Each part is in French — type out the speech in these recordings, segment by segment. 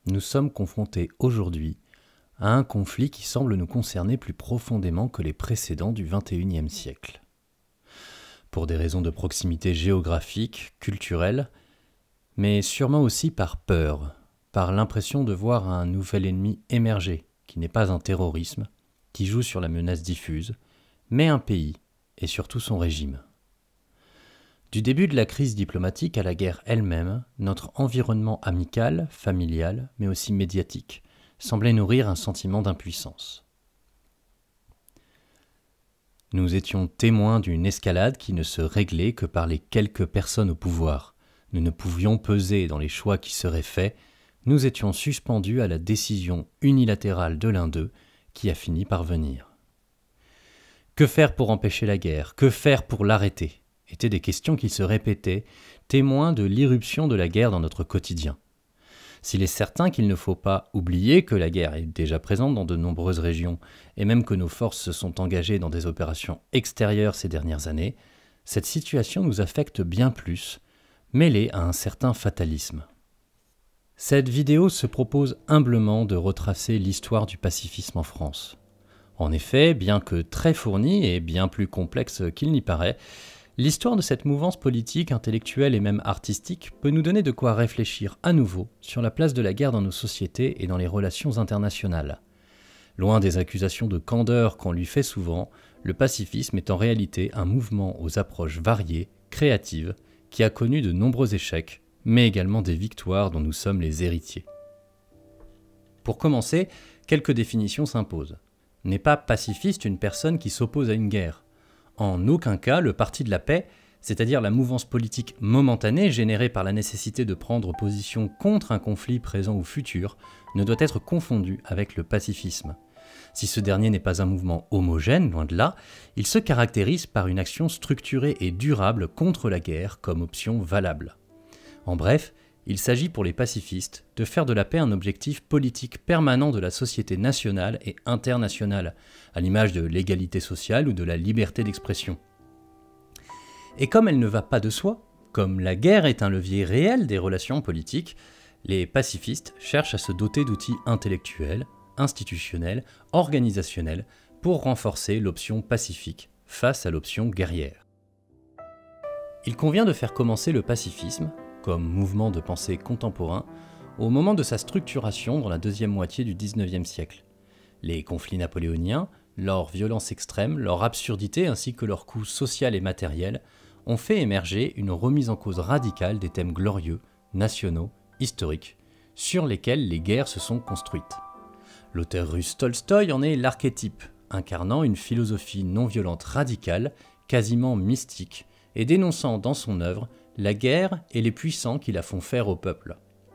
nous sommes confrontés aujourd'hui à un conflit qui semble nous concerner plus profondément que les précédents du XXIe siècle. Pour des raisons de proximité géographique, culturelle, mais sûrement aussi par peur, par l'impression de voir un nouvel ennemi émerger, qui n'est pas un terrorisme, qui joue sur la menace diffuse, mais un pays, et surtout son régime. Du début de la crise diplomatique à la guerre elle-même, notre environnement amical, familial, mais aussi médiatique, semblait nourrir un sentiment d'impuissance. Nous étions témoins d'une escalade qui ne se réglait que par les quelques personnes au pouvoir. Nous ne pouvions peser dans les choix qui seraient faits, nous étions suspendus à la décision unilatérale de l'un d'eux qui a fini par venir. Que faire pour empêcher la guerre? Que faire pour l'arrêter? Étaient des questions qui se répétaient, témoins de l'irruption de la guerre dans notre quotidien. S'il est certain qu'il ne faut pas oublier que la guerre est déjà présente dans de nombreuses régions, et même que nos forces se sont engagées dans des opérations extérieures ces dernières années, cette situation nous affecte bien plus, mêlée à un certain fatalisme. Cette vidéo se propose humblement de retracer l'histoire du pacifisme en France. En effet, bien que très fournie et bien plus complexe qu'il n'y paraît, l'histoire de cette mouvance politique, intellectuelle et même artistique peut nous donner de quoi réfléchir à nouveau sur la place de la guerre dans nos sociétés et dans les relations internationales. Loin des accusations de candeur qu'on lui fait souvent, le pacifisme est en réalité un mouvement aux approches variées, créatives, qui a connu de nombreux échecs, mais également des victoires dont nous sommes les héritiers. Pour commencer, quelques définitions s'imposent. N'est pas pacifiste une personne qui s'oppose à une guerre. En aucun cas, le parti de la paix, c'est-à-dire la mouvance politique momentanée générée par la nécessité de prendre position contre un conflit présent ou futur, ne doit être confondu avec le pacifisme. Si ce dernier n'est pas un mouvement homogène, loin de là, il se caractérise par une action structurée et durable contre la guerre comme option valable. En bref, il s'agit pour les pacifistes de faire de la paix un objectif politique permanent de la société nationale et internationale, à l'image de l'égalité sociale ou de la liberté d'expression. Et comme elle ne va pas de soi, comme la guerre est un levier réel des relations politiques, les pacifistes cherchent à se doter d'outils intellectuels, institutionnels, organisationnels, pour renforcer l'option pacifique face à l'option guerrière. Il convient de faire commencer le pacifisme, comme mouvement de pensée contemporain, au moment de sa structuration dans la deuxième moitié du XIXe siècle. Les conflits napoléoniens, leur violence extrême, leur absurdité ainsi que leur coût social et matériel ont fait émerger une remise en cause radicale des thèmes glorieux, nationaux, historiques, sur lesquels les guerres se sont construites. L'auteur russe Tolstoï en est l'archétype, incarnant une philosophie non violente radicale, quasiment mystique, et dénonçant dans son œuvre la guerre et les puissants qui la font faire au peuple.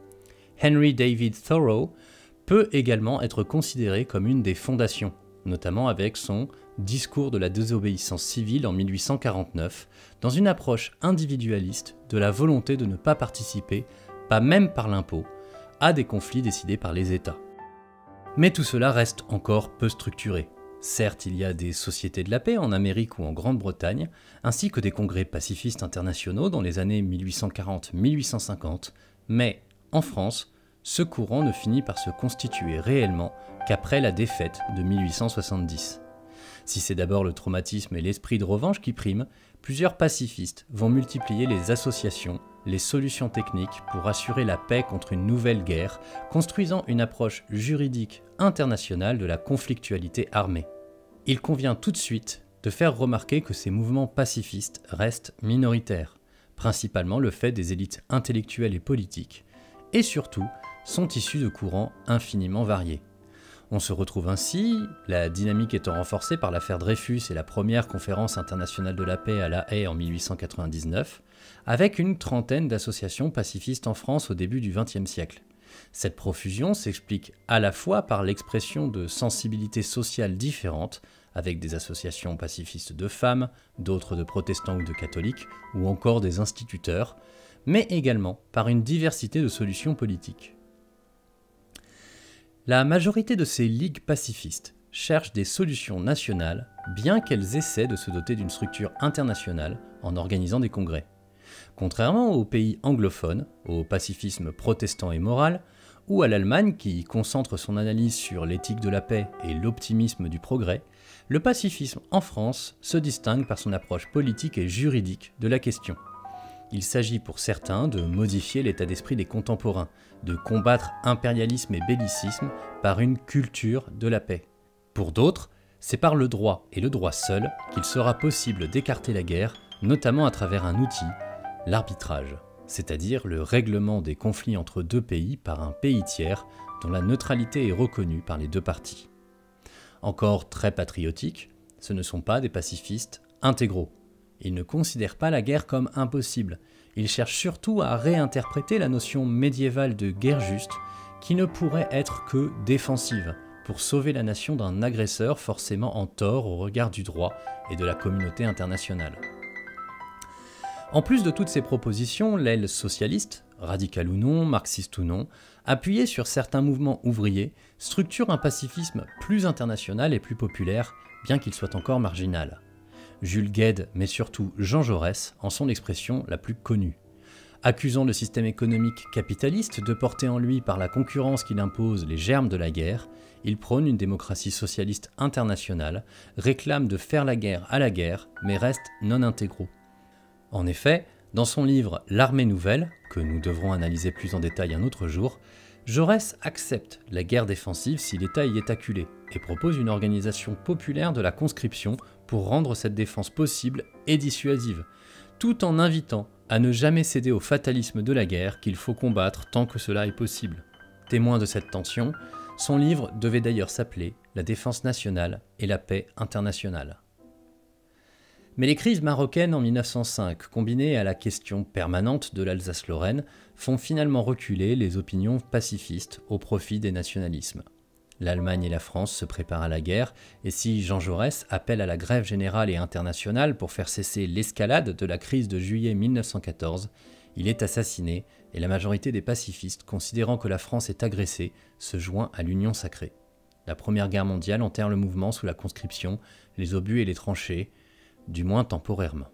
Henry David Thoreau peut également être considéré comme une des fondations, notamment avec son « Discours de la désobéissance civile » en 1849, dans une approche individualiste de la volonté de ne pas participer, pas même par l'impôt, à des conflits décidés par les États. Mais tout cela reste encore peu structuré. Certes, il y a des sociétés de la paix en Amérique ou en Grande-Bretagne, ainsi que des congrès pacifistes internationaux dans les années 1840-1850, mais en France, ce courant ne finit par se constituer réellement qu'après la défaite de 1870. Si c'est d'abord le traumatisme et l'esprit de revanche qui priment, plusieurs pacifistes vont multiplier les associations, les solutions techniques pour assurer la paix contre une nouvelle guerre, construisant une approche juridique internationale de la conflictualité armée. Il convient tout de suite de faire remarquer que ces mouvements pacifistes restent minoritaires, principalement le fait des élites intellectuelles et politiques, et surtout sont issus de courants infiniment variés. On se retrouve ainsi, la dynamique étant renforcée par l'affaire Dreyfus et la première conférence internationale de la paix à La Haye en 1899, avec une trentaine d'associations pacifistes en France au début du XXe siècle. Cette profusion s'explique à la fois par l'expression de sensibilités sociales différentes, avec des associations pacifistes de femmes, d'autres de protestants ou de catholiques, ou encore des instituteurs, mais également par une diversité de solutions politiques. La majorité de ces ligues pacifistes cherchent des solutions nationales, bien qu'elles essaient de se doter d'une structure internationale en organisant des congrès. Contrairement aux pays anglophones, au pacifisme protestant et moral, ou à l'Allemagne qui concentre son analyse sur l'éthique de la paix et l'optimisme du progrès, le pacifisme en France se distingue par son approche politique et juridique de la question. Il s'agit pour certains de modifier l'état d'esprit des contemporains, de combattre impérialisme et bellicisme par une culture de la paix. Pour d'autres, c'est par le droit et le droit seul qu'il sera possible d'écarter la guerre, notamment à travers un outil, l'arbitrage, c'est-à-dire le règlement des conflits entre deux pays par un pays tiers dont la neutralité est reconnue par les deux parties. Encore très patriotiques, ce ne sont pas des pacifistes intégraux. Ils ne considèrent pas la guerre comme impossible. Ils cherchent surtout à réinterpréter la notion médiévale de guerre juste, qui ne pourrait être que défensive, pour sauver la nation d'un agresseur forcément en tort au regard du droit et de la communauté internationale. En plus de toutes ces propositions, l'aile socialiste, radicale ou non, marxiste ou non, appuyée sur certains mouvements ouvriers, structure un pacifisme plus international et plus populaire, bien qu'il soit encore marginal. Jules Guesde, mais surtout Jean Jaurès, en sont l'expression la plus connue. Accusant le système économique capitaliste de porter en lui par la concurrence qu'il impose les germes de la guerre, il prône une démocratie socialiste internationale, réclame de faire la guerre à la guerre, mais reste non intégraux. En effet, dans son livre « L'armée nouvelle », que nous devrons analyser plus en détail un autre jour, Jaurès accepte la guerre défensive si l'État y est acculé et propose une organisation populaire de la conscription pour rendre cette défense possible et dissuasive, tout en invitant à ne jamais céder au fatalisme de la guerre qu'il faut combattre tant que cela est possible. Témoin de cette tension, son livre devait d'ailleurs s'appeler « La défense nationale et la paix internationale ». Mais les crises marocaines en 1905, combinées à la question permanente de l'Alsace-Lorraine, font finalement reculer les opinions pacifistes au profit des nationalismes. L'Allemagne et la France se préparent à la guerre, et si Jean Jaurès appelle à la grève générale et internationale pour faire cesser l'escalade de la crise de juillet 1914, il est assassiné et la majorité des pacifistes, considérant que la France est agressée, se joint à l'Union sacrée. La Première Guerre mondiale enterre le mouvement sous la conscription, les obus et les tranchées, du moins temporairement.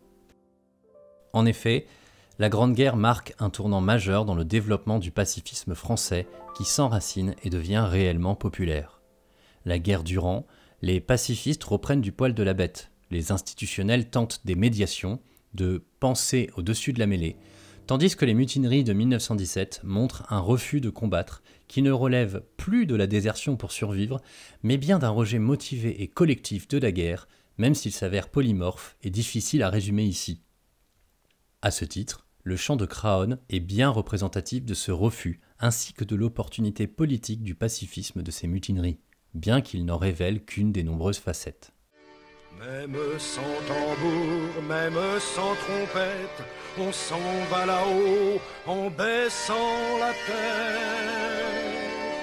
En effet, la Grande Guerre marque un tournant majeur dans le développement du pacifisme français qui s'enracine et devient réellement populaire. La guerre durant, les pacifistes reprennent du poil de la bête, les institutionnels tentent des médiations, de penser au-dessus de la mêlée, tandis que les mutineries de 1917 montrent un refus de combattre qui ne relève plus de la désertion pour survivre, mais bien d'un rejet motivé et collectif de la guerre, même s'il s'avère polymorphe et difficile à résumer ici. À ce titre, le chant de Craonne est bien représentatif de ce refus, ainsi que de l'opportunité politique du pacifisme de ces mutineries, bien qu'il n'en révèle qu'une des nombreuses facettes. Même sans tambour, même sans trompette, on s'en va là-haut en baissant la tête.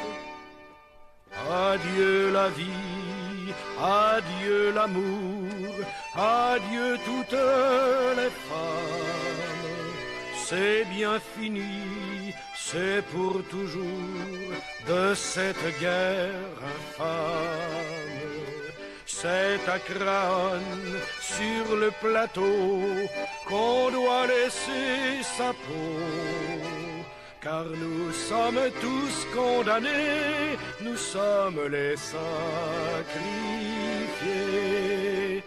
Adieu la vie, adieu l'amour, adieu toutes les femmes. C'est bien fini, c'est pour toujours de cette guerre infâme. C'est à Craonne, sur le plateau, qu'on doit laisser sa peau. Car nous sommes tous condamnés, nous sommes les sacrifiés.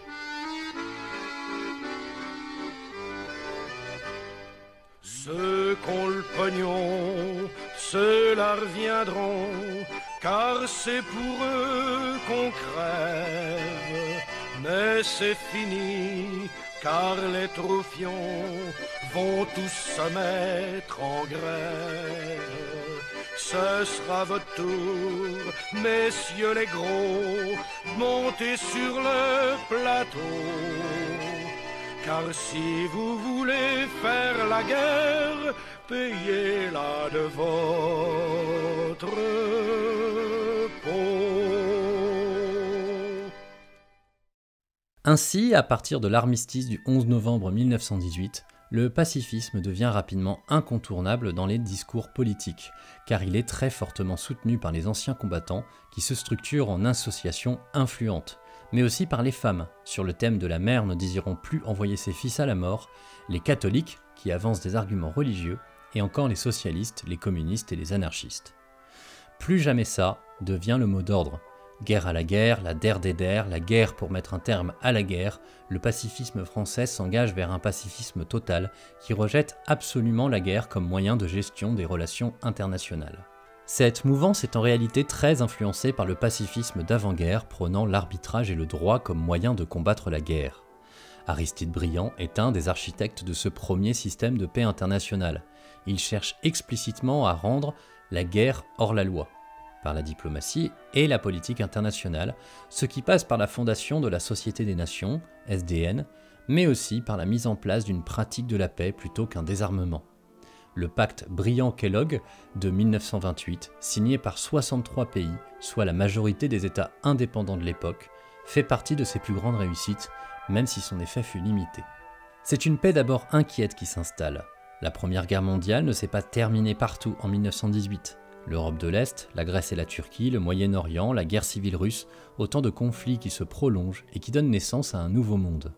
Ceux qu'ont le pognon, ceux-là reviendront, car c'est pour eux qu'on crève. Mais c'est fini, car les troufions vont tous se mettre en grève. Ce sera votre tour, messieurs les gros, montez sur le plateau. Car si vous voulez faire la guerre, payez-la de votre peau. Ainsi, à partir de l'armistice du 11 novembre 1918, le pacifisme devient rapidement incontournable dans les discours politiques, car il est très fortement soutenu par les anciens combattants qui se structurent en associations influentes, mais aussi par les femmes, sur le thème de la mère ne désirant plus envoyer ses fils à la mort, les catholiques, qui avancent des arguments religieux, et encore les socialistes, les communistes et les anarchistes. Plus jamais ça devient le mot d'ordre. Guerre à la guerre, la der des der, la guerre pour mettre un terme à la guerre, le pacifisme français s'engage vers un pacifisme total qui rejette absolument la guerre comme moyen de gestion des relations internationales. Cette mouvance est en réalité très influencée par le pacifisme d'avant-guerre prônant l'arbitrage et le droit comme moyen de combattre la guerre. Aristide Briand est un des architectes de ce premier système de paix internationale. Il cherche explicitement à rendre la guerre hors la loi, par la diplomatie et la politique internationale, ce qui passe par la fondation de la Société des Nations, SDN, mais aussi par la mise en place d'une pratique de la paix plutôt qu'un désarmement. Le pacte Briand-Kellogg de 1928, signé par 63 pays, soit la majorité des États indépendants de l'époque, fait partie de ses plus grandes réussites, même si son effet fut limité. C'est une paix d'abord inquiète qui s'installe. La Première Guerre mondiale ne s'est pas terminée partout en 1918. L'Europe de l'Est, la Grèce et la Turquie, le Moyen-Orient, la guerre civile russe, autant de conflits qui se prolongent et qui donnent naissance à un nouveau monde.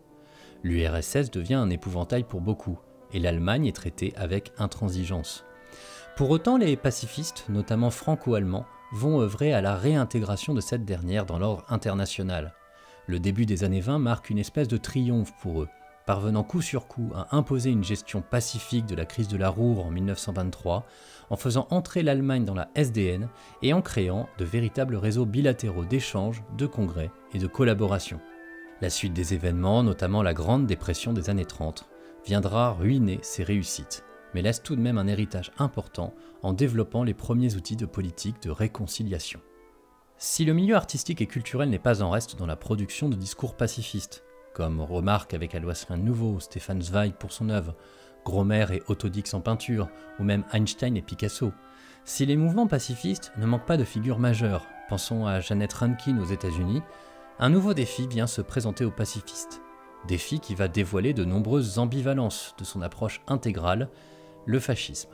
L'URSS devient un épouvantail pour beaucoup, et l'Allemagne est traitée avec intransigeance. Pour autant, les pacifistes, notamment franco-allemands, vont œuvrer à la réintégration de cette dernière dans l'ordre international. Le début des années 20 marque une espèce de triomphe pour eux, parvenant coup sur coup à imposer une gestion pacifique de la crise de la Ruhr en 1923, en faisant entrer l'Allemagne dans la SDN et en créant de véritables réseaux bilatéraux d'échanges, de congrès et de collaboration. La suite des événements, notamment la Grande Dépression des années 30, viendra ruiner ces réussites, mais laisse tout de même un héritage important en développant les premiers outils de politique de réconciliation. Si le milieu artistique et culturel n'est pas en reste dans la production de discours pacifistes, comme remarque avec Alois Rien de Nouveau, Stefan Zweig pour son œuvre, Gromer et Otto Dix en peinture, ou même Einstein et Picasso. Si les mouvements pacifistes ne manquent pas de figures majeures, pensons à Janet Rankin aux États-Unis, un nouveau défi vient se présenter aux pacifistes. Défi qui va dévoiler de nombreuses ambivalences de son approche intégrale, le fascisme.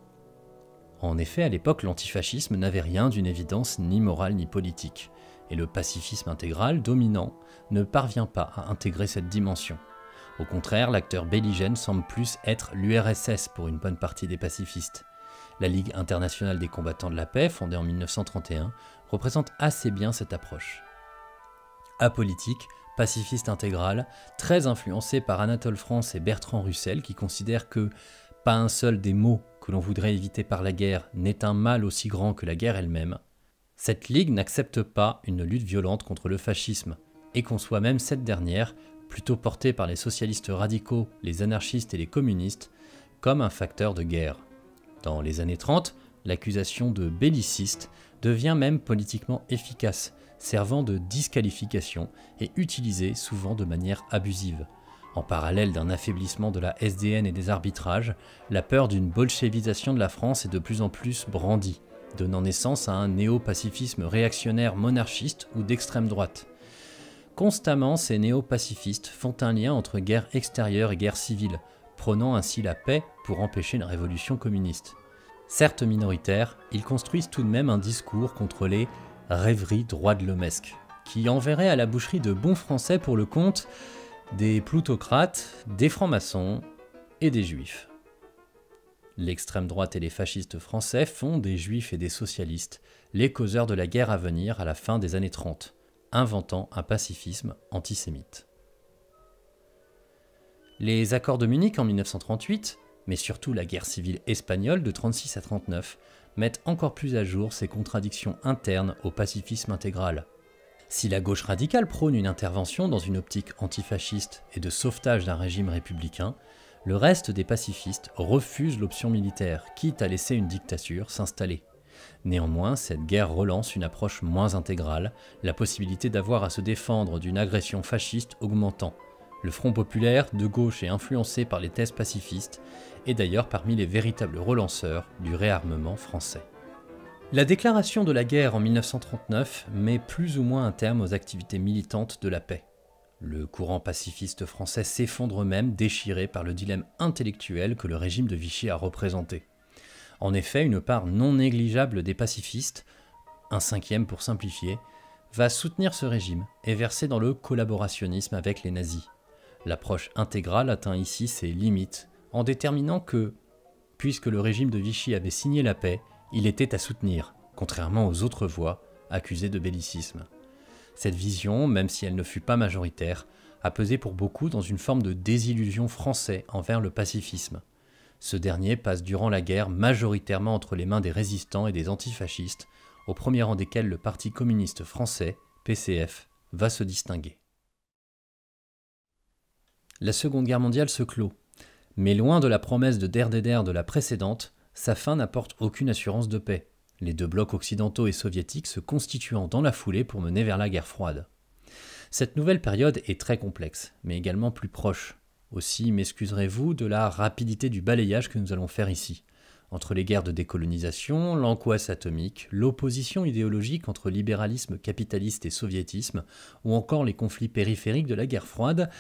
En effet, à l'époque, l'antifascisme n'avait rien d'une évidence ni morale ni politique, et le pacifisme intégral, dominant, ne parvient pas à intégrer cette dimension. Au contraire, l'acteur belligène semble plus être l'URSS pour une bonne partie des pacifistes. La Ligue internationale des combattants de la paix, fondée en 1931, représente assez bien cette approche. Apolitique, pacifiste intégral, très influencé par Anatole France et Bertrand Russell qui considèrent que pas un seul des maux que l'on voudrait éviter par la guerre n'est un mal aussi grand que la guerre elle-même, cette ligue n'accepte pas une lutte violente contre le fascisme et conçoit même cette dernière, plutôt portée par les socialistes radicaux, les anarchistes et les communistes, comme un facteur de guerre. Dans les années 30, l'accusation de belliciste devient même politiquement efficace, servant de disqualification et utilisée souvent de manière abusive. En parallèle d'un affaiblissement de la SDN et des arbitrages, la peur d'une bolchevisation de la France est de plus en plus brandie, donnant naissance à un néo-pacifisme réactionnaire monarchiste ou d'extrême droite. Constamment, ces néo-pacifistes font un lien entre guerre extérieure et guerre civile, prônant ainsi la paix pour empêcher une révolution communiste. Certes minoritaires, ils construisent tout de même un discours contre les rêveries droits de l'hommesque, qui enverraient à la boucherie de bons Français pour le compte des plutocrates, des francs-maçons et des juifs. L'extrême droite et les fascistes français font des juifs et des socialistes les causeurs de la guerre à venir à la fin des années 30, inventant un pacifisme antisémite. Les accords de Munich en 1938, mais surtout la guerre civile espagnole de 36 à 39, mettent encore plus à jour ces contradictions internes au pacifisme intégral. Si la gauche radicale prône une intervention dans une optique antifasciste et de sauvetage d'un régime républicain, le reste des pacifistes refusent l'option militaire, quitte à laisser une dictature s'installer. Néanmoins, cette guerre relance une approche moins intégrale, la possibilité d'avoir à se défendre d'une agression fasciste augmentant. Le Front populaire, de gauche et influencé par les thèses pacifistes, est d'ailleurs parmi les véritables relanceurs du réarmement français. La déclaration de la guerre en 1939 met plus ou moins un terme aux activités militantes de la paix. Le courant pacifiste français s'effondre même, déchiré par le dilemme intellectuel que le régime de Vichy a représenté. En effet, une part non négligeable des pacifistes, un cinquième pour simplifier, va soutenir ce régime et verser dans le collaborationnisme avec les nazis. L'approche intégrale atteint ici ses limites en déterminant que, Puisque le régime de Vichy avait signé la paix, il était à soutenir, contrairement aux autres voix accusées de bellicisme. Cette vision, même si elle ne fut pas majoritaire, a pesé pour beaucoup dans une forme de désillusion français envers le pacifisme. Ce dernier passe durant la guerre majoritairement entre les mains des résistants et des antifascistes, au premier rang desquels le Parti communiste français, PCF, va se distinguer. La Seconde Guerre mondiale se clôt, mais loin de la promesse de der de la précédente, sa fin n'apporte aucune assurance de paix, les deux blocs occidentaux et soviétiques se constituant dans la foulée pour mener vers la guerre froide. Cette nouvelle période est très complexe, mais également plus proche. Aussi m'excuserez-vous de la rapidité du balayage que nous allons faire ici. Entre les guerres de décolonisation, l'angoisse atomique, l'opposition idéologique entre libéralisme capitaliste et soviétisme, ou encore les conflits périphériques de la guerre froide,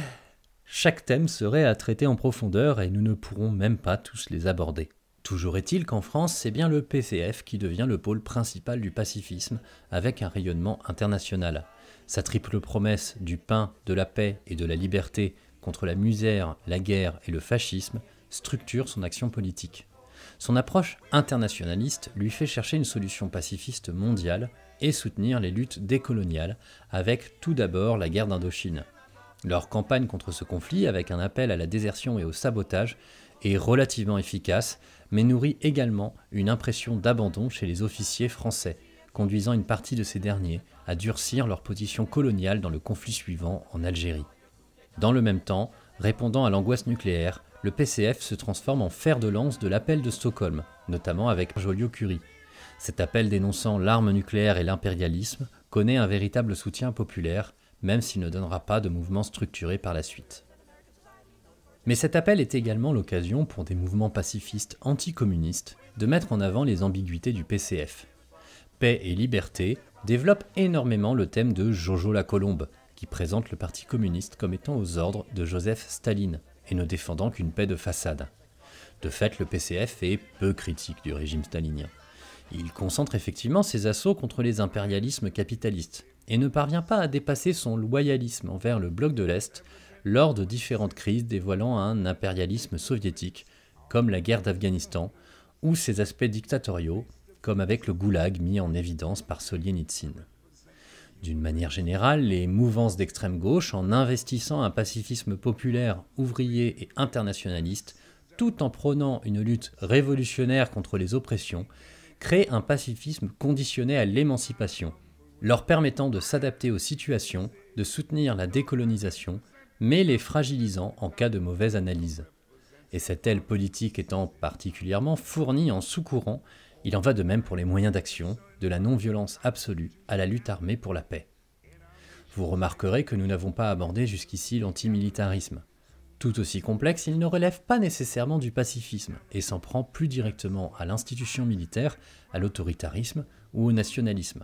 chaque thème serait à traiter en profondeur et nous ne pourrons même pas tous les aborder. Toujours est-il qu'en France, c'est bien le PCF qui devient le pôle principal du pacifisme, avec un rayonnement international. Sa triple promesse du pain, de la paix et de la liberté contre la misère, la guerre et le fascisme structure son action politique. Son approche internationaliste lui fait chercher une solution pacifiste mondiale et soutenir les luttes décoloniales, avec tout d'abord la guerre d'Indochine. Leur campagne contre ce conflit, avec un appel à la désertion et au sabotage, est relativement efficace, mais nourrit également une impression d'abandon chez les officiers français, conduisant une partie de ces derniers à durcir leur position coloniale dans le conflit suivant en Algérie. Dans le même temps, répondant à l'angoisse nucléaire, le PCF se transforme en fer de lance de l'appel de Stockholm, notamment avec Joliot-Curie. Cet appel dénonçant l'arme nucléaire et l'impérialisme connaît un véritable soutien populaire, même s'il ne donnera pas de mouvement structuré par la suite. Mais cet appel est également l'occasion pour des mouvements pacifistes anticommunistes de mettre en avant les ambiguïtés du PCF. Paix et liberté développe énormément le thème de Jojo la Colombe, qui présente le Parti communiste comme étant aux ordres de Joseph Staline et ne défendant qu'une paix de façade. De fait, le PCF est peu critique du régime stalinien. Il concentre effectivement ses assauts contre les impérialismes capitalistes et ne parvient pas à dépasser son loyalisme envers le bloc de l'Est lors de différentes crises dévoilant un impérialisme soviétique, comme la guerre d'Afghanistan, ou ses aspects dictatoriaux, comme avec le goulag mis en évidence par Solienitsyn. D'une manière générale, les mouvances d'extrême gauche, en investissant un pacifisme populaire, ouvrier et internationaliste, tout en prônant une lutte révolutionnaire contre les oppressions, créent un pacifisme conditionné à l'émancipation, leur permettant de s'adapter aux situations, de soutenir la décolonisation, mais les fragilisant en cas de mauvaise analyse. Et cette aile politique étant particulièrement fournie en sous-courant, il en va de même pour les moyens d'action, de la non-violence absolue à la lutte armée pour la paix. Vous remarquerez que nous n'avons pas abordé jusqu'ici l'antimilitarisme. Tout aussi complexe, il ne relève pas nécessairement du pacifisme et s'en prend plus directement à l'institution militaire, à l'autoritarisme ou au nationalisme.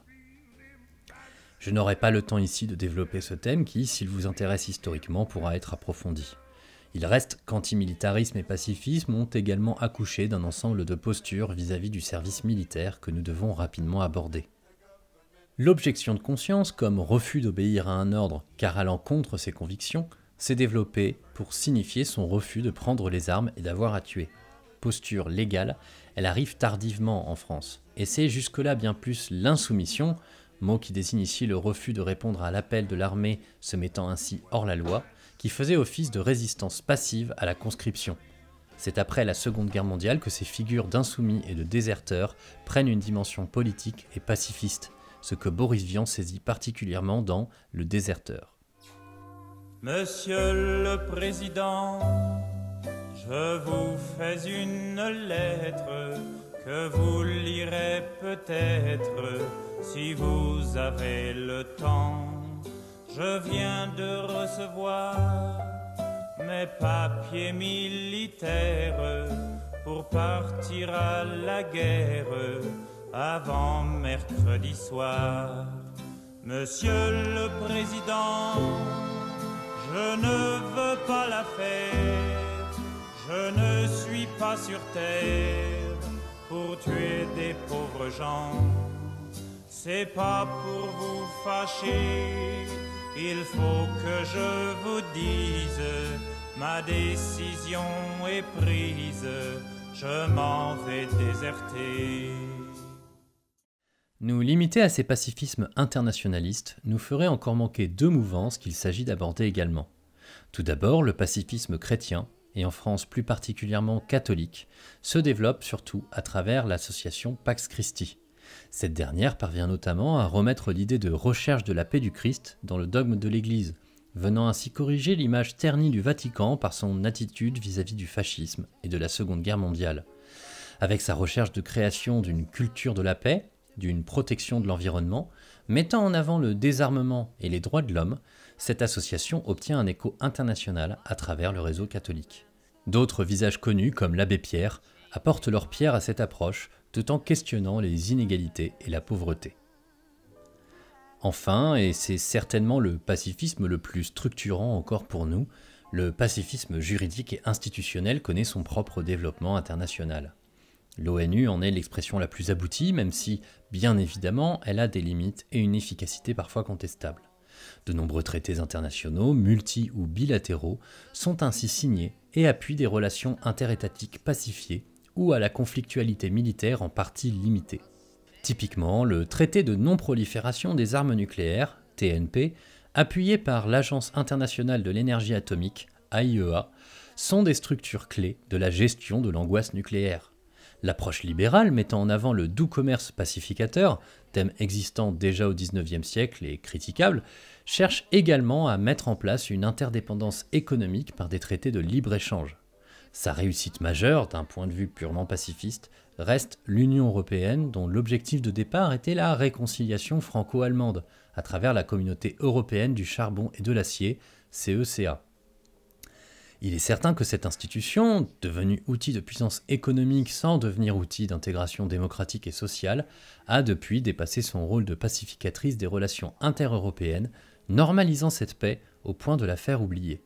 Je n'aurai pas le temps ici de développer ce thème qui, s'il vous intéresse historiquement, pourra être approfondi. Il reste qu'antimilitarisme et pacifisme ont également accouché d'un ensemble de postures vis-à-vis du service militaire que nous devons rapidement aborder. L'objection de conscience, comme refus d'obéir à un ordre car allant contre ses convictions, s'est développée pour signifier son refus de prendre les armes et d'avoir à tuer. Posture légale, elle arrive tardivement en France, et c'est jusque-là bien plus l'insoumission, mot qui désigne ici le refus de répondre à l'appel de l'armée se mettant ainsi hors la loi, qui faisait office de résistance passive à la conscription. C'est après la Seconde Guerre mondiale que ces figures d'insoumis et de déserteurs prennent une dimension politique et pacifiste, ce que Boris Vian saisit particulièrement dans Le Déserteur. Monsieur le Président, je vous fais une lettre que vous lirez peut-être si vous avez le temps. Je viens de recevoir mes papiers militaires pour partir à la guerre avant mercredi soir. Monsieur le Président, je ne veux pas la faire, je ne suis pas sur terre pour tuer des pauvres gens. C'est pas pour vous fâcher, il faut que je vous dise, ma décision est prise, je m'en vais déserter. Nous limiter à ces pacifismes internationalistes nous ferait encore manquer deux mouvances qu'il s'agit d'aborder également. Tout d'abord, le pacifisme chrétien, et en France plus particulièrement catholique, se développe surtout à travers l'association Pax Christi. Cette dernière parvient notamment à remettre l'idée de recherche de la paix du Christ dans le dogme de l'Église, venant ainsi corriger l'image ternie du Vatican par son attitude vis-à-vis du fascisme et de la Seconde Guerre mondiale. Avec sa recherche de création d'une culture de la paix, d'une protection de l'environnement, mettant en avant le désarmement et les droits de l'homme, cette association obtient un écho international à travers le réseau catholique. D'autres visages connus, comme l'abbé Pierre, apportent leur pierre à cette approche, tout en questionnant les inégalités et la pauvreté. Enfin, et c'est certainement le pacifisme le plus structurant encore pour nous, le pacifisme juridique et institutionnel connaît son propre développement international. L'ONU en est l'expression la plus aboutie, même si, bien évidemment, elle a des limites et une efficacité parfois contestable. De nombreux traités internationaux, multi- ou bilatéraux, sont ainsi signés et appuient des relations interétatiques pacifiées ou à la conflictualité militaire en partie limitée. Typiquement, le traité de non-prolifération des armes nucléaires, TNP, appuyé par l'Agence internationale de l'énergie atomique, AIEA, sont des structures clés de la gestion de l'angoisse nucléaire. L'approche libérale mettant en avant le doux commerce pacificateur, thème existant déjà au XIXe siècle et critiquable, cherche également à mettre en place une interdépendance économique par des traités de libre-échange. Sa réussite majeure, d'un point de vue purement pacifiste, reste l'Union européenne dont l'objectif de départ était la réconciliation franco-allemande à travers la communauté européenne du charbon et de l'acier, CECA. Il est certain que cette institution, devenue outil de puissance économique sans devenir outil d'intégration démocratique et sociale, a depuis dépassé son rôle de pacificatrice des relations intereuropéennes, normalisant cette paix au point de la faire oublier.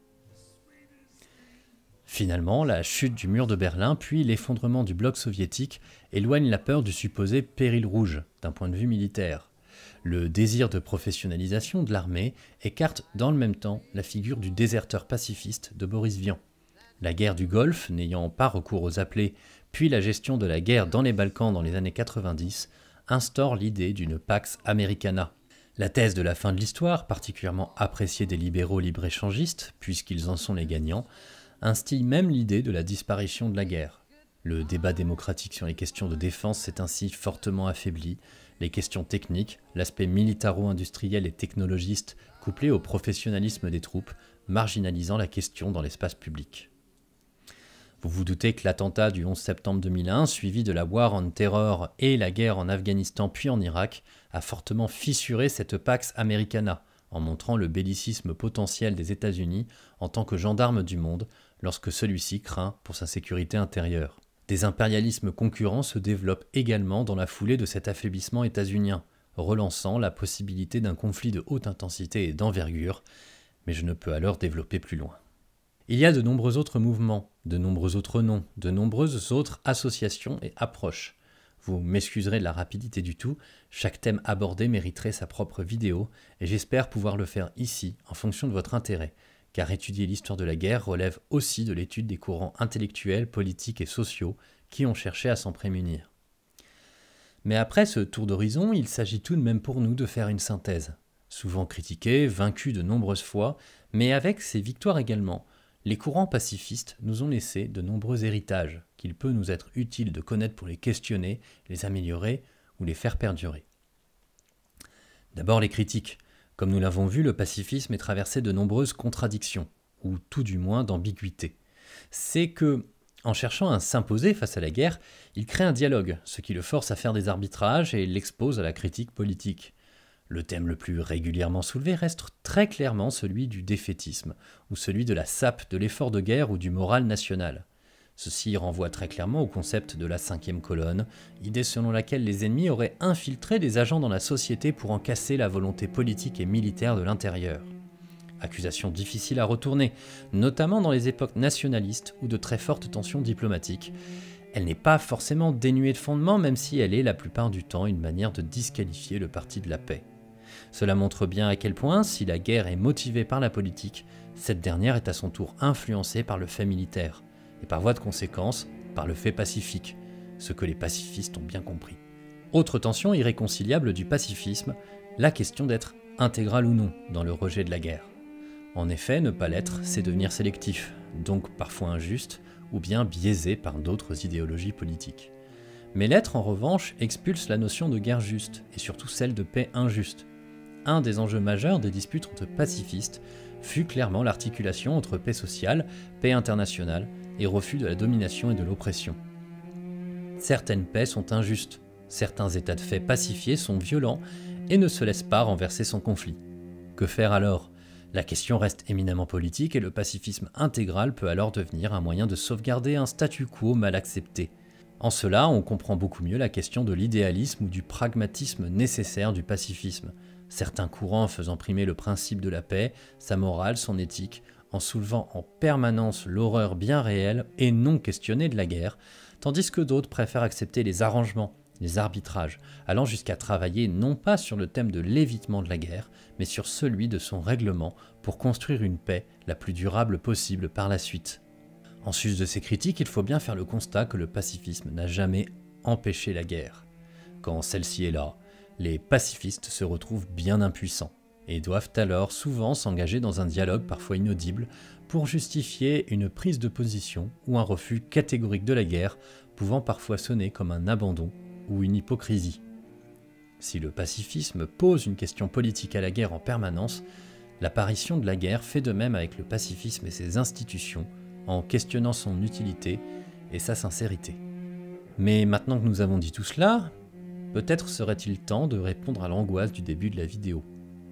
Finalement, la chute du mur de Berlin puis l'effondrement du bloc soviétique éloignent la peur du supposé péril rouge d'un point de vue militaire. Le désir de professionnalisation de l'armée écarte dans le même temps la figure du déserteur pacifiste de Boris Vian. La guerre du Golfe, n'ayant pas recours aux appelés, puis la gestion de la guerre dans les Balkans dans les années 90, instaure l'idée d'une Pax Americana. La thèse de la fin de l'histoire, particulièrement appréciée des libéraux libre-échangistes, puisqu'ils en sont les gagnants, instille même l'idée de la disparition de la guerre. Le débat démocratique sur les questions de défense s'est ainsi fortement affaibli, les questions techniques, l'aspect militaro-industriel et technologiste couplé au professionnalisme des troupes, marginalisant la question dans l'espace public. Vous vous doutez que l'attentat du 11 septembre 2001, suivi de la War on Terror et la guerre en Afghanistan puis en Irak, a fortement fissuré cette Pax Americana, en montrant le bellicisme potentiel des États-Unis en tant que gendarme du monde lorsque celui-ci craint pour sa sécurité intérieure. Des impérialismes concurrents se développent également dans la foulée de cet affaiblissement états-unien, relançant la possibilité d'un conflit de haute intensité et d'envergure, mais je ne peux alors développer plus loin. Il y a de nombreux autres mouvements, de nombreux autres noms, de nombreuses autres associations et approches. Vous m'excuserez de la rapidité du tout, chaque thème abordé mériterait sa propre vidéo, et j'espère pouvoir le faire ici en fonction de votre intérêt, car étudier l'histoire de la guerre relève aussi de l'étude des courants intellectuels, politiques et sociaux qui ont cherché à s'en prémunir. Mais après ce tour d'horizon, il s'agit tout de même pour nous de faire une synthèse. Souvent critiqués, vaincus de nombreuses fois, mais avec ses victoires également, les courants pacifistes nous ont laissé de nombreux héritages qu'il peut nous être utile de connaître pour les questionner, les améliorer ou les faire perdurer. D'abord les critiques. Comme nous l'avons vu, le pacifisme est traversé de nombreuses contradictions, ou tout du moins d'ambiguïté. C'est que, en cherchant à s'imposer face à la guerre, il crée un dialogue, ce qui le force à faire des arbitrages et l'expose à la critique politique. Le thème le plus régulièrement soulevé reste très clairement celui du défaitisme, ou celui de la sape de l'effort de guerre ou du moral national. Ceci renvoie très clairement au concept de la 5e colonne, idée selon laquelle les ennemis auraient infiltré des agents dans la société pour en casser la volonté politique et militaire de l'intérieur. Accusation difficile à retourner, notamment dans les époques nationalistes ou de très fortes tensions diplomatiques. Elle n'est pas forcément dénuée de fondement, même si elle est la plupart du temps une manière de disqualifier le parti de la paix. Cela montre bien à quel point, si la guerre est motivée par la politique, cette dernière est à son tour influencée par le fait militaire, et par voie de conséquence, par le fait pacifique, ce que les pacifistes ont bien compris. Autre tension irréconciliable du pacifisme, la question d'être intégral ou non dans le rejet de la guerre. En effet, ne pas l'être, c'est devenir sélectif, donc parfois injuste, ou bien biaisé par d'autres idéologies politiques. Mais l'être, en revanche, expulse la notion de guerre juste, et surtout celle de paix injuste. Un des enjeux majeurs des disputes entre pacifistes fut clairement l'articulation entre paix sociale, paix internationale et refus de la domination et de l'oppression. Certaines paix sont injustes, certains états de fait pacifiés sont violents et ne se laissent pas renverser sans conflit. Que faire alors ? La question reste éminemment politique et le pacifisme intégral peut alors devenir un moyen de sauvegarder un statu quo mal accepté. En cela, on comprend beaucoup mieux la question de l'idéalisme ou du pragmatisme nécessaire du pacifisme, certains courants faisant primer le principe de la paix, sa morale, son éthique, en soulevant en permanence l'horreur bien réelle et non questionnée de la guerre, tandis que d'autres préfèrent accepter les arrangements, les arbitrages, allant jusqu'à travailler non pas sur le thème de l'évitement de la guerre, mais sur celui de son règlement pour construire une paix la plus durable possible par la suite. En sus de ces critiques, il faut bien faire le constat que le pacifisme n'a jamais empêché la guerre. Quand celle-ci est là, les pacifistes se retrouvent bien impuissants et doivent alors souvent s'engager dans un dialogue parfois inaudible pour justifier une prise de position ou un refus catégorique de la guerre, pouvant parfois sonner comme un abandon ou une hypocrisie. Si le pacifisme pose une question politique à la guerre en permanence, l'apparition de la guerre fait de même avec le pacifisme et ses institutions, en questionnant son utilité et sa sincérité. Mais maintenant que nous avons dit tout cela, peut-être serait-il temps de répondre à l'angoisse du début de la vidéo.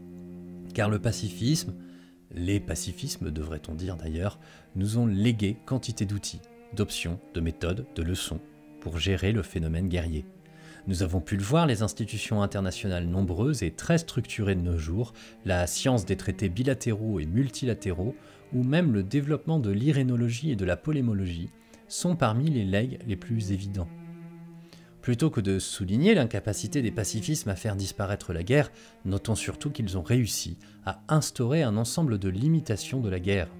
Car le pacifisme, les pacifismes devrait-on dire d'ailleurs, nous ont légué quantité d'outils, d'options, de méthodes, de leçons pour gérer le phénomène guerrier. Nous avons pu le voir, les institutions internationales nombreuses et très structurées de nos jours, la science des traités bilatéraux et multilatéraux, ou même le développement de l'irénologie et de la polémologie, sont parmi les legs les plus évidents. Plutôt que de souligner l'incapacité des pacifismes à faire disparaître la guerre, notons surtout qu'ils ont réussi à instaurer un ensemble de limitations de la guerre.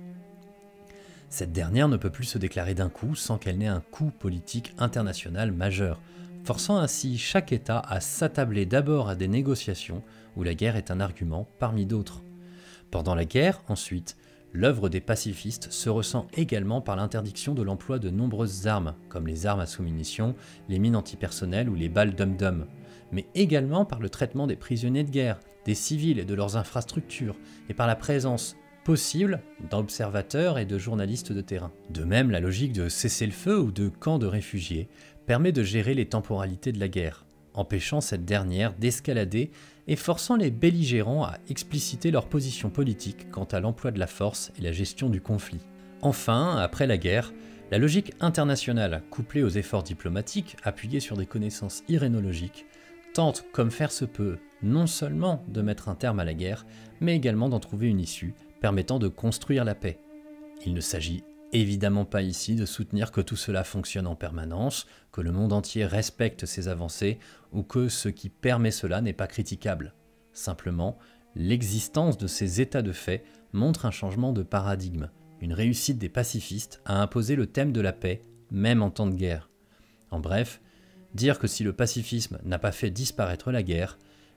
Cette dernière ne peut plus se déclarer d'un coup sans qu'elle n'ait un coût politique international majeur, forçant ainsi chaque État à s'attabler d'abord à des négociations où la guerre est un argument parmi d'autres. Pendant la guerre, ensuite, l'œuvre des pacifistes se ressent également par l'interdiction de l'emploi de nombreuses armes, comme les armes à sous-munitions, les mines antipersonnelles ou les balles dum-dum, mais également par le traitement des prisonniers de guerre, des civils et de leurs infrastructures, et par la présence possible d'observateurs et de journalistes de terrain. De même, la logique de cessez-le-feu ou de camps de réfugiés permet de gérer les temporalités de la guerre, empêchant cette dernière d'escalader et forçant les belligérants à expliciter leur position politique quant à l'emploi de la force et la gestion du conflit. Enfin, après la guerre, la logique internationale, couplée aux efforts diplomatiques appuyés sur des connaissances irénologiques, tente, comme faire se peut, non seulement de mettre un terme à la guerre, mais également d'en trouver une issue permettant de construire la paix. Il ne s'agit évidemment pas ici de soutenir que tout cela fonctionne en permanence, que le monde entier respecte ses avancées ou que ce qui permet cela n'est pas critiquable. Simplement, l'existence de ces états de fait montre un changement de paradigme, une réussite des pacifistes à imposer le thème de la paix, même en temps de guerre. En bref, dire que si le pacifisme n'a pas fait disparaître la guerre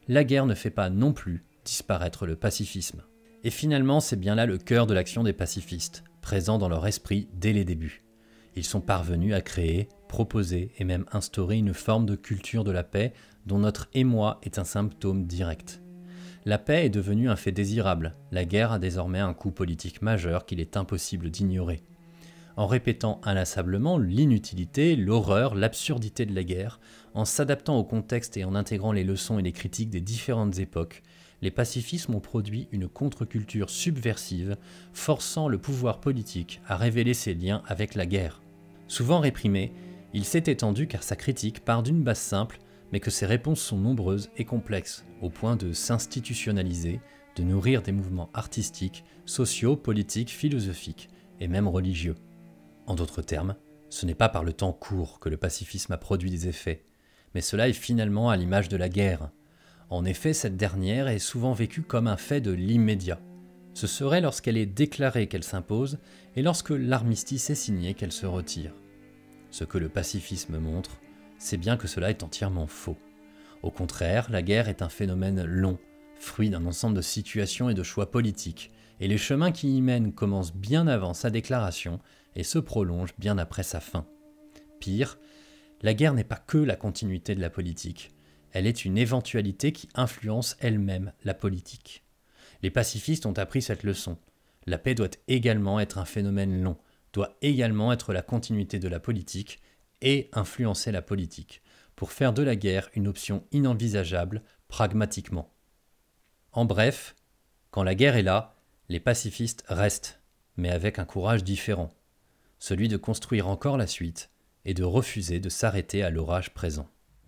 ne fait pas non plus disparaître le pacifisme. Et finalement, c'est bien là le cœur de l'action des pacifistes, présent dans leur esprit dès les débuts. Ils sont parvenus à créer, proposer et même instaurer une forme de culture de la paix dont notre émoi est un symptôme direct. La paix est devenue un fait désirable, la guerre a désormais un coût politique majeur qu'il est impossible d'ignorer. En répétant inlassablement l'inutilité, l'horreur, l'absurdité de la guerre, en s'adaptant au contexte et en intégrant les leçons et les critiques des différentes époques, les pacifismes ont produit une contre-culture subversive, forçant le pouvoir politique à révéler ses liens avec la guerre. Souvent réprimé, il s'est étendu car sa critique part d'une base simple, mais que ses réponses sont nombreuses et complexes, au point de s'institutionnaliser, de nourrir des mouvements artistiques, sociaux, politiques, philosophiques et même religieux. En d'autres termes, ce n'est pas par le temps court que le pacifisme a produit des effets, mais cela est finalement à l'image de la guerre. En effet, cette dernière est souvent vécue comme un fait de l'immédiat. Ce serait lorsqu'elle est déclarée qu'elle s'impose et lorsque l'armistice est signé qu'elle se retire. Ce que le pacifisme montre, c'est bien que cela est entièrement faux. Au contraire, la guerre est un phénomène long, fruit d'un ensemble de situations et de choix politiques, et les chemins qui y mènent commencent bien avant sa déclaration et se prolongent bien après sa fin. Pire, la guerre n'est pas que la continuité de la politique, elle est une éventualité qui influence elle-même la politique. Les pacifistes ont appris cette leçon. La paix doit également être un phénomène long, doit également être la continuité de la politique et influencer la politique, pour faire de la guerre une option inenvisageable pragmatiquement. En bref, quand la guerre est là, les pacifistes restent, mais avec un courage différent, celui de construire encore la suite et de refuser de s'arrêter à l'orage présent.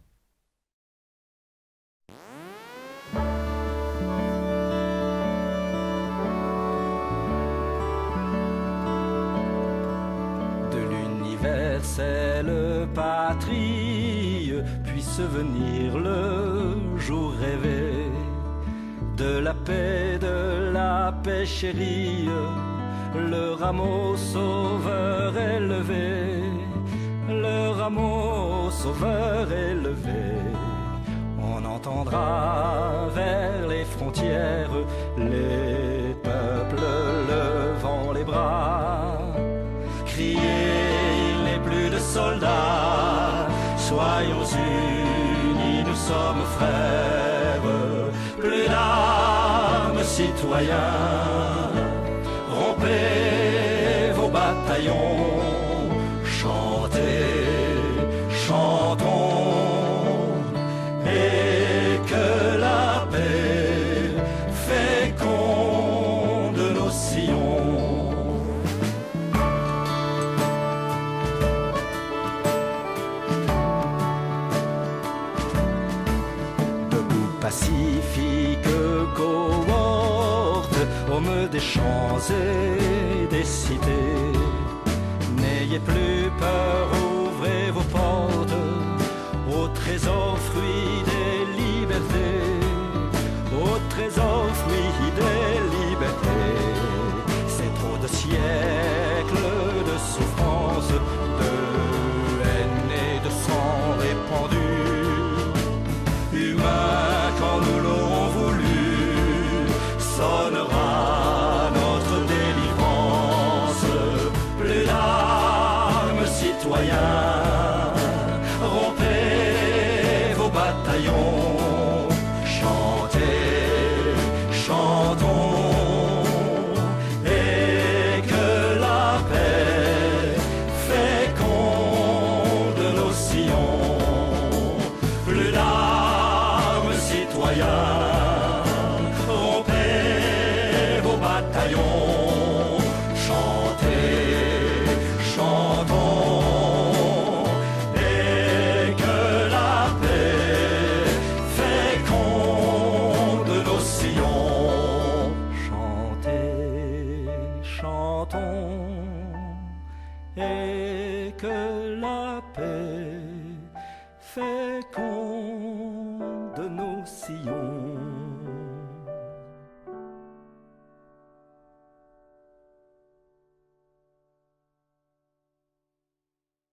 Universelle patrie, puisse venir le jour rêvé de la paix chérie, le rameau sauveur élevé, le rameau sauveur élevé. On entendra vers les frontières les peuples levant les bras crier: il n'est plus de soldats, soyons unis, nous sommes frères. Plus d'armes, citoyens, rompez vos bataillons, chantez, chantons, et que la paix féconde nos sillons. Pacifique cohorte, hommes des champs et des cités, n'ayez plus peur, ouvrez vos portes au trésor fruit des libertés, au trésor fruit des libertés. C'est trop de siècles de souffrance, de haine et de sang répandu, humain quand nous l'aurons voulu, sonnera notre délivrance. Plus d'armes, citoyens, rompez vos bataillons, chantez, chantons, et que la paix féconde nos sillons. Plus d'armes, citoyens, rompez vos bataillons, chantez, chantons, et que la paix féconde nos sillons. Chantez, chantons, et que la paix féconde nos sillons.